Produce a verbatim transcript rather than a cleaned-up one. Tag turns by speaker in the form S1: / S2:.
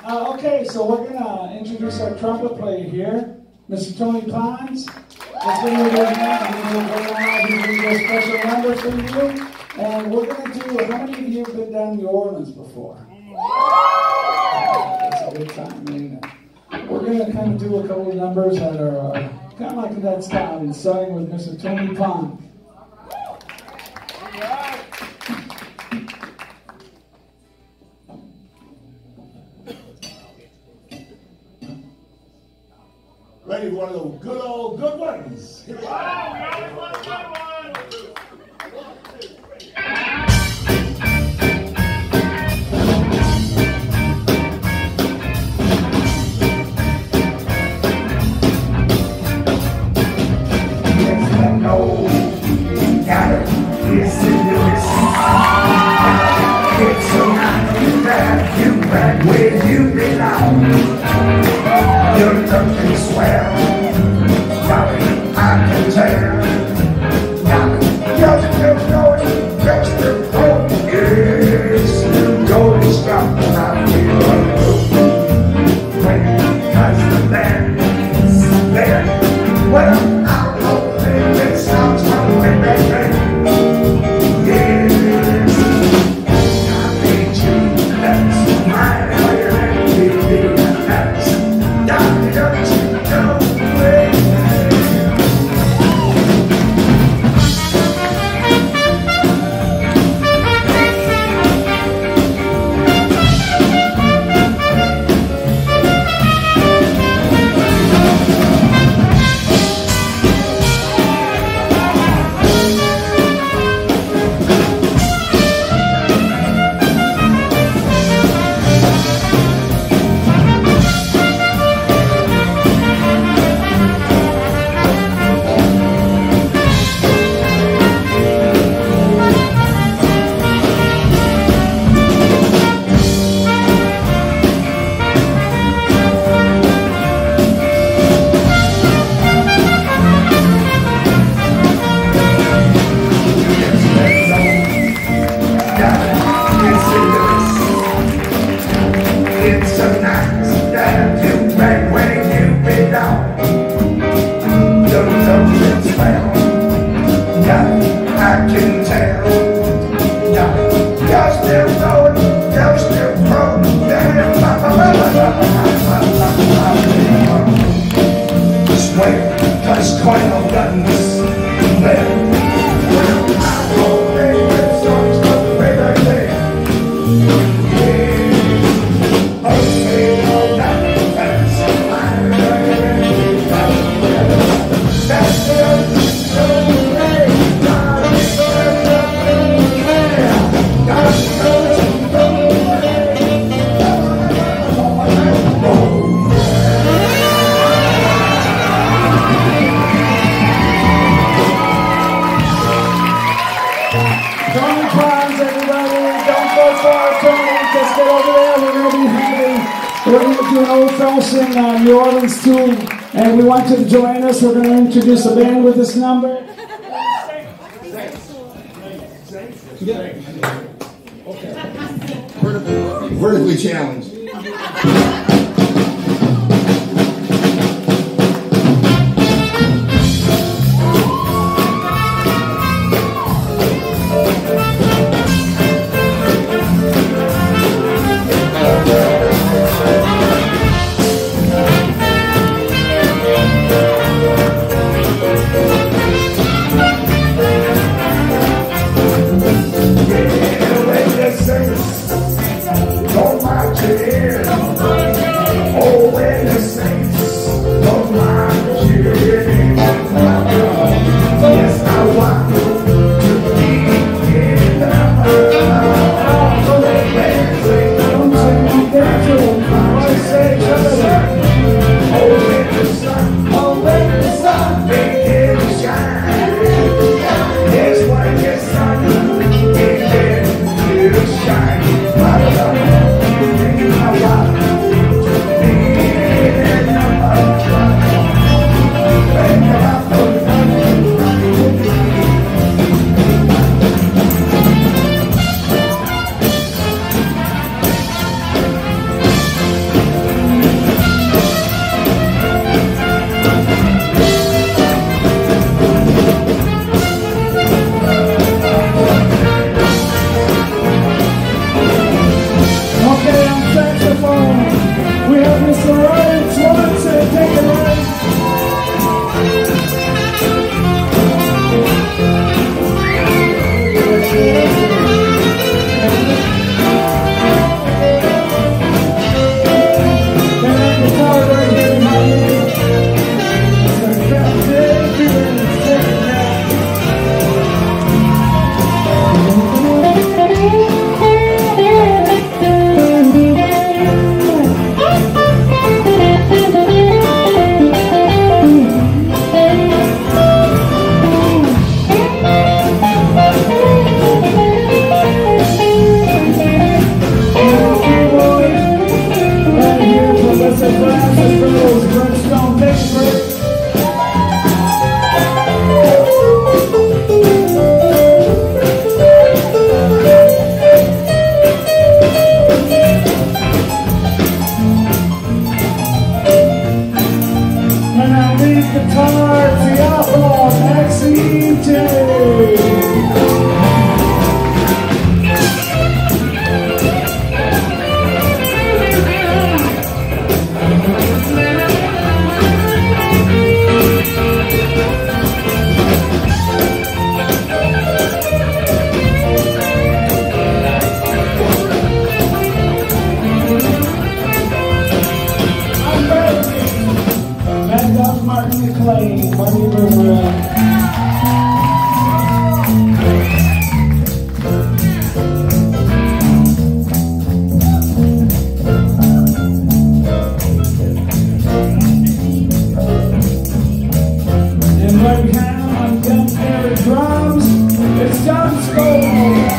S1: Uh, okay, so we're going to introduce our trumpet player here, Mister Tony Pons. He's going to do a special number for you. And we're going to do, how many of you have been down to New Orleans before? That's a good time, ain't it? We're going to kind of do a couple of numbers that are uh, kind of like in that style, and starting with Mister Tony Pons.
S2: Ready for one of those good old good ones. Here we go.
S3: Wow, we always want a good one.
S4: It's so nice that you back where you belong. You're looking swell, Dolly, I can tell. Dolly, you're still going, you're still going. Yes, you're going strong, I feel alone. When cause the band's there, well, I'll hold it, it sounds from the baby.
S1: Uh, New Orleans tune, and we want you to join us. We're going to introduce a band with this number.
S2: Okay. Vertically challenged.
S4: Shine,
S1: guitar, Tiago, X E J. Martin McLean, Money River. And right now on Gunn pair drums, it's John Scoville.